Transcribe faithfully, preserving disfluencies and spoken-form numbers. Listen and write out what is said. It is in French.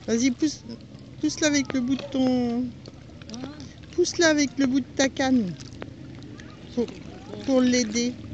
Vas-y, pousse, pousse-la avec le bout de ton... Pousse-la avec le bout de ta canne. Pour, pour l'aider.